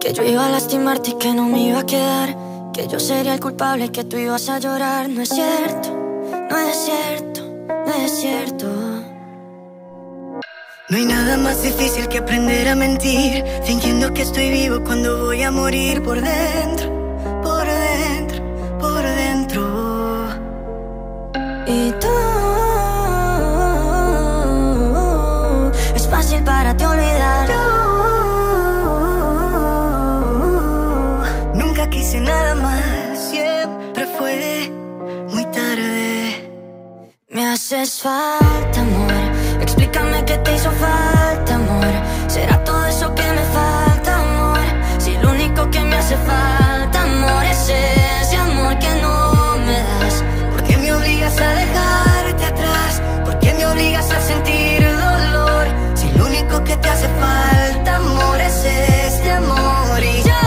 Que yo iba a lastimarte y que no me iba a quedar, que yo sería el culpable y que tú ibas a llorar. No es cierto, no es cierto, no es cierto. No hay nada más difícil que aprender a mentir, fingiendo que estoy vivo cuando voy a morir por dentro, por dentro, por dentro. Y tú, es fácil para ti olvidar. Nunca quise nada más, siempre fue muy tarde. Me haces falta, amor. Explícame qué te hizo falta, amor. ¿Será todo eso que me falta, amor? Si lo único que me hace falta, amor, es ese amor que no me das. ¿Por qué me obligas a dejarte atrás? ¿Por qué me obligas a sentir dolor? Si lo único que te hace falta, amor, es este amor. Y yo,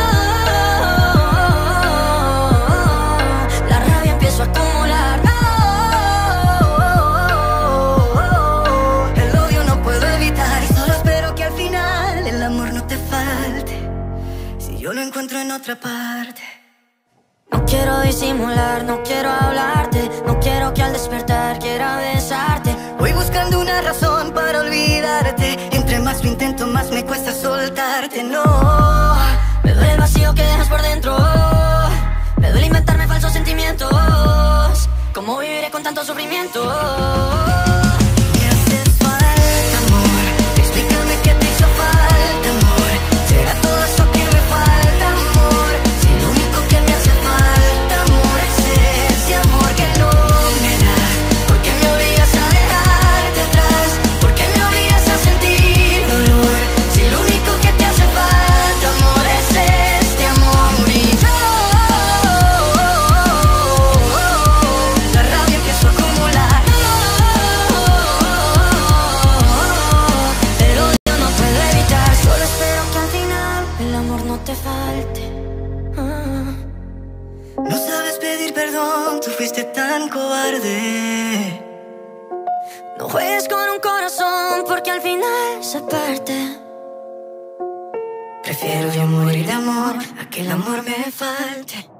la rabia empiezo a acumular. El odio no puedo evitar y solo espero que al final el amor no te falte, si yo lo encuentro en otra parte. No quiero disimular, no quiero hablarte, no quiero que al despertar quiera besarte. Voy buscando una razón para olvidarte, entre más lo intento más me cuesta soltarte. No, me duele el vacío que dejas por dentro, me duele inventarme falsos sentimientos. ¿Cómo viviré con tanto sufrimiento? Me haces falta, amor. Explícame qué te hizo falta, amor. ¿Será todo eso que me falta, amor? Si lo único que me hace falta, amor, es ese amor que no me das. ¿Por qué me obligas a dejarte atrás? ¿Por qué me obligas a sentir dolor? Si lo único que te hace falta, amor, es este amor. Y yo, la rabia empiezo a acumular. El odio no puedo evitar, solo espero que al final el amor no te falte. No sabes pedir perdón, tú fuiste tan cobarde. No juegues con un corazón porque al final se parte. Prefiero yo morir de amor a que el amor me falte.